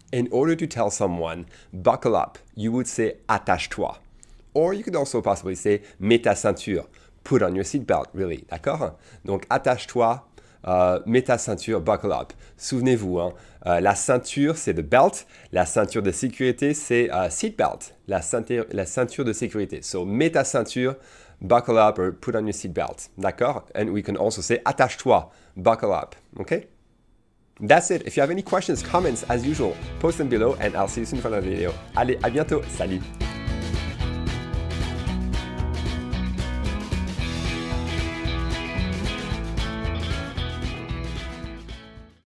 In order to tell someone, buckle up, you would say attache-toi. Or you could also possibly say mets ta ceinture, put on your seatbelt, really, d'accord? Donc attache-toi, mets ta ceinture, buckle up. Souvenez-vous, hein, la ceinture c'est the belt, la ceinture de sécurité c'est seatbelt, la ceinture de sécurité. So mets ta ceinture, buckle up or put on your seatbelt, d'accord? And we can also say attache-toi, buckle up, okay? That's it. If you have any questions, comments, as usual, post them below and I'll see you soon for another video. Allez, à bientôt. Salut!